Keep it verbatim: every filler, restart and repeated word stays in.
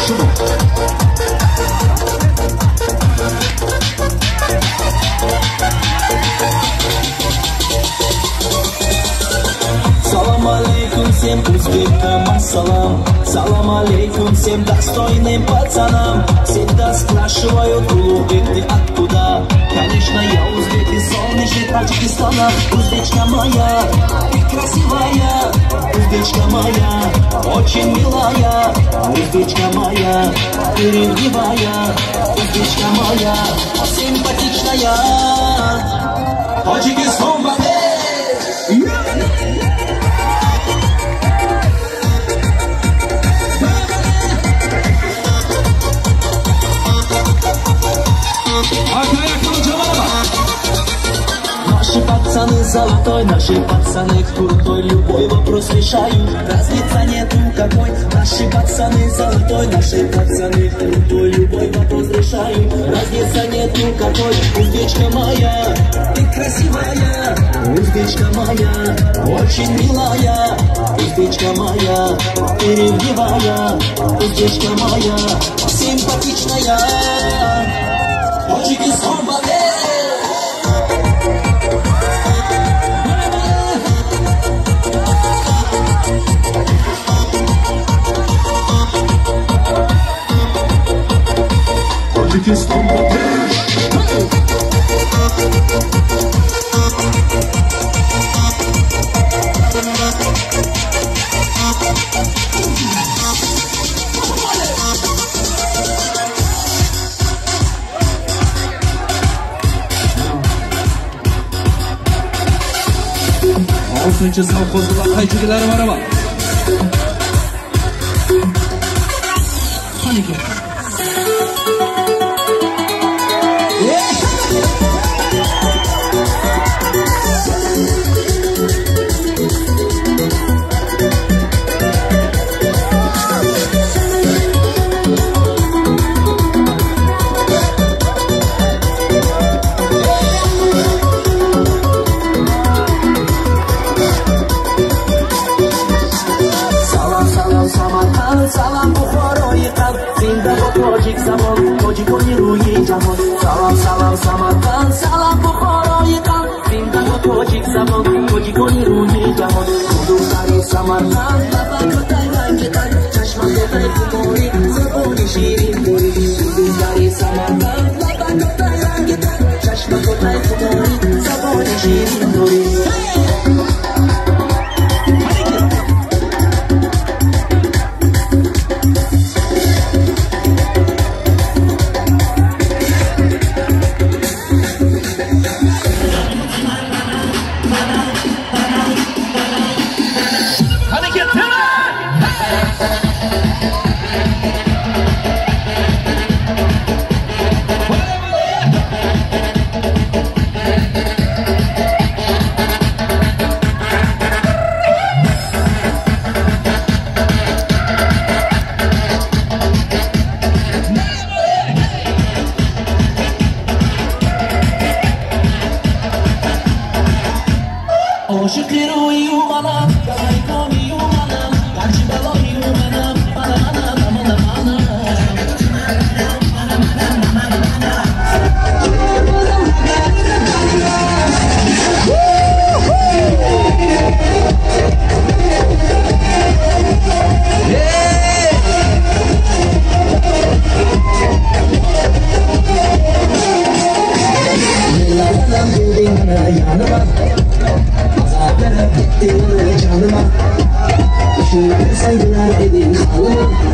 Салам алейкум всем узбекам, ассалам. Салам алейкум всем достойным пацанам. Всегда спрашивают, улыбек ты откуда? Конечно, я узбек из солнечных Таджикистана. Узбечка моя, ты красивая. Узбечка моя, очень милая. Узбечка моя, ты ревнивая. Узбечка моя, симпатичная. Таджикистан, бабе! Наши пацаны золотой, наши пацаны крутой, любой вопрос решают, разница нету какой. Наши пацаны золотой, наши пацаны крутой, любой вопрос решают, разница нету какой. Узбечка моя, ты красивая. Узбечка моя, очень милая. Узбечка моя, ты ревнивая. Узбечка моя, симпатичная. Таджикистан, бабе! Таджикистан, бабе! oltinchi savxozda qaychigilari baravar. Qaniki. Salam Buxoroyi qalb, zindabod tojik zamon, tojikoni ruhi jahon. Salam salam Samarqand, salam Buxoroyi qalb, zindabod tojik zamon, tojikoni ruhi jahon. Hududlari Samarqand, labakotay rangidan, chashmadotay xumori, zaboni shirin dori. Hududlari Samarqand, labakotay rangidan, chashmadotay xumori, zaboni shirin dori. Saygılar edin hanıma,